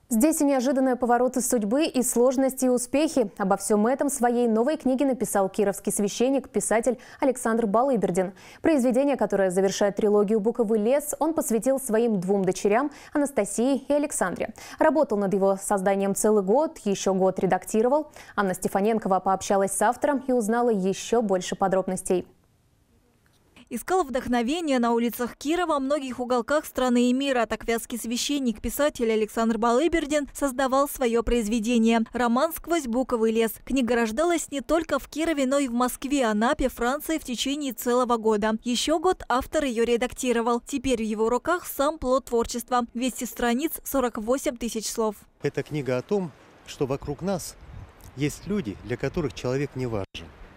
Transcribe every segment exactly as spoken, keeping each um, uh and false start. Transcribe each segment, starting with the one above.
Здесь и неожиданные повороты судьбы, и сложности, и успехи. Обо всем этом в своей новой книге написал кировский священник, писатель Александр Балыбердин. Произведение, которое завершает трилогию «Буковый лес», он посвятил своим двум дочерям Анастасии и Александре. Работал над его созданием целый год, еще год редактировал. Анна Стефаненкова пообщалась с автором и узнала еще больше подробностей. Искал вдохновение на улицах Кирова, многих уголках страны и мира. Так вятский священник, писатель Александр Балыбердин создавал свое произведение «Роман сквозь буковый лес». Книга рождалась не только в Кирове, но и в Москве, Анапе, Франции в течение целого года. Еще год автор ее редактировал. Теперь в его руках сам плод творчества. двести страниц, сорок восемь тысяч слов. Это книга о том, что вокруг нас есть люди, для которых человек не важен.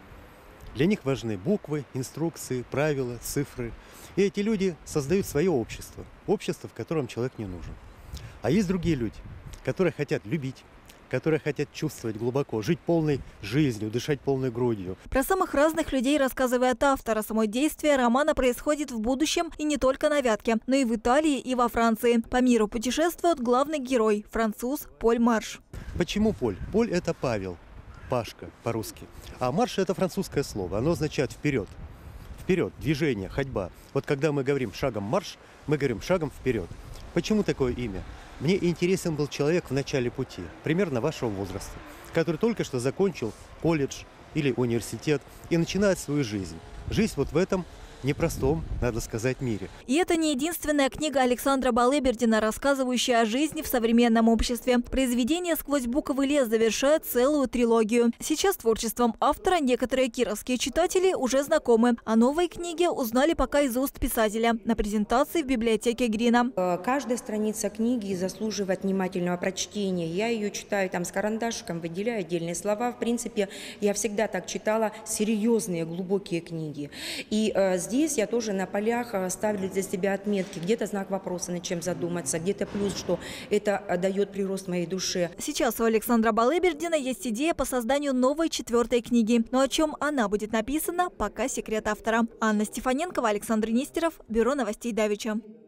Для них важны буквы, инструкции, правила, цифры. И эти люди создают свое общество. Общество, в котором человек не нужен. А есть другие люди, которые хотят любить, которые хотят чувствовать глубоко, жить полной жизнью, дышать полной грудью. Про самых разных людей рассказывает автор. Само действие романа происходит в будущем и не только на Вятке, но и в Италии, и во Франции. По миру путешествует главный герой – француз Поль Марш. Почему Поль? Поль – это Павел. Пашка по-русски. А марш – это французское слово. Оно означает вперед. Вперед, движение, ходьба. Вот когда мы говорим шагом марш, мы говорим шагом вперед. Почему такое имя? Мне интересен был человек в начале пути, примерно вашего возраста, который только что закончил колледж или университет и начинает свою жизнь. Жизнь вот в этом непростом, надо сказать, мире. И это не единственная книга Александра Балыбердина, рассказывающая о жизни в современном обществе. Произведение «Сквозь буковый лес» завершает целую трилогию. Сейчас творчеством автора некоторые кировские читатели уже знакомы. О новой книге узнали пока из уст писателя на презентации в библиотеке Грина. Каждая страница книги заслуживает внимательного прочтения. Я ее читаю там с карандашиком, выделяю отдельные слова. В принципе, я всегда так читала серьезные, глубокие книги. И э, Здесь я тоже на полях ставлю для себя отметки. Где-то знак вопроса, над чем задуматься, где-то плюс, что это дает прирост моей душе. Сейчас у Александра Балыбердина есть идея по созданию новой четвертой книги. Но о чем она будет написана, пока секрет автора. Анна Стефаненкова, Александр Нестеров, Бюро новостей Давича.